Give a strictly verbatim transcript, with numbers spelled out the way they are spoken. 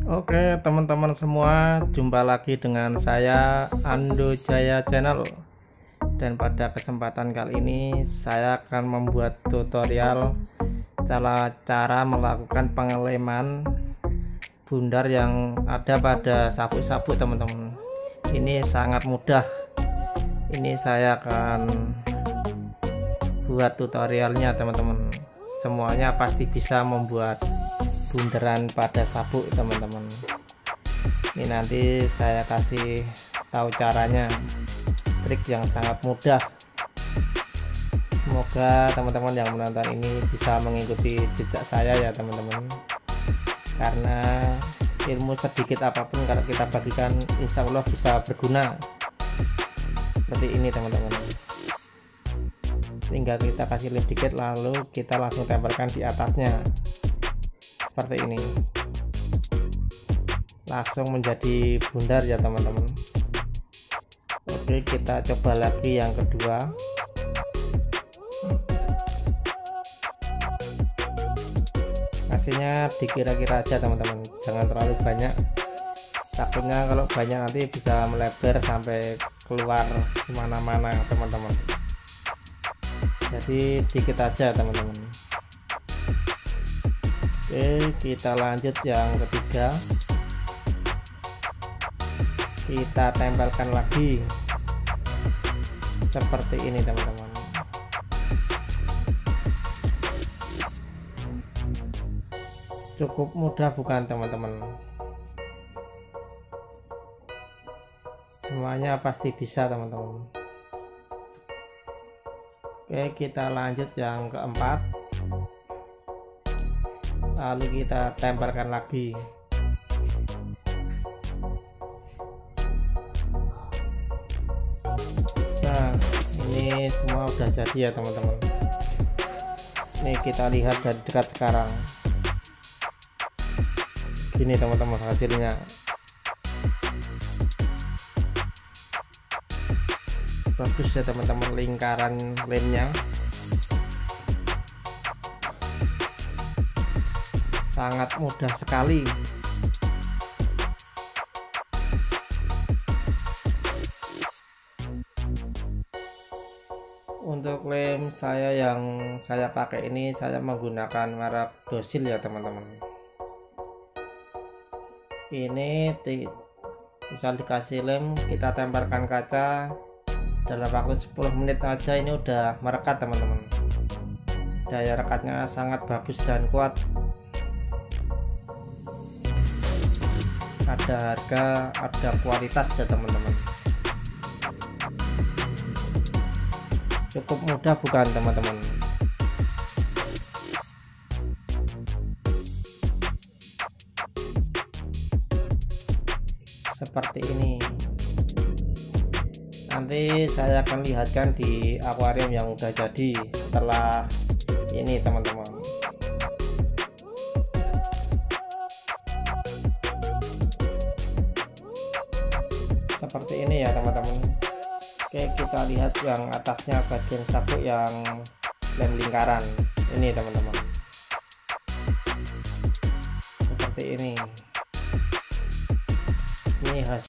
Oke teman-teman semua, jumpa lagi dengan saya Ando Jaya Channel. Dan pada kesempatan kali ini saya akan membuat tutorial cara-cara melakukan pengeleman bundar yang ada pada sabuk-sabuk teman-teman. Ini sangat mudah. Ini saya akan buat tutorialnya teman-teman. Semuanya pasti bisa membuat bundaran pada sabuk teman-teman. Ini nanti saya kasih tahu caranya, trik yang sangat mudah. Semoga teman-teman yang menonton ini bisa mengikuti jejak saya ya teman-teman, karena ilmu sedikit apapun kalau kita bagikan insya Allah bisa berguna. Seperti ini teman-teman, tinggal kita kasih lem dikit lalu kita langsung tempelkan di atasnya seperti ini, langsung menjadi bundar ya teman-teman. Oke, kita coba lagi yang kedua. Kasihnya dikira-kira aja teman-teman, jangan terlalu banyak, takutnya kalau banyak nanti bisa melebar sampai keluar kemana-mana teman-teman. Jadi dikit aja teman-teman. Oke, kita lanjut yang ketiga. Kita tempelkan lagi seperti ini teman-teman. Cukup mudah bukan teman-teman? Semuanya pasti bisa teman-teman. Oke, kita lanjut yang keempat. Lalu kita tempelkan lagi. Nah, ini semua udah jadi ya teman-teman. Ini kita lihat dari dekat sekarang. Gini teman-teman hasilnya. Bagus ya teman-teman lingkaran lemnya. Sangat mudah sekali. Untuk lem saya yang saya pakai ini, saya menggunakan merek Dosil ya teman-teman. Ini misal dikasih lem, kita tempelkan kaca dalam waktu sepuluh menit aja ini udah merekat teman-teman. Daya rekatnya sangat bagus dan kuat. Ada harga, ada kualitas ya teman-teman. Cukup mudah bukan teman-teman? Seperti ini. Nanti saya akan lihatkan di akuarium yang udah jadi setelah ini teman-teman. Seperti ini ya teman-teman. Oke, kita lihat yang atasnya bagian sabuk yang lem lingkaran ini teman-teman. Seperti ini. Ini hasil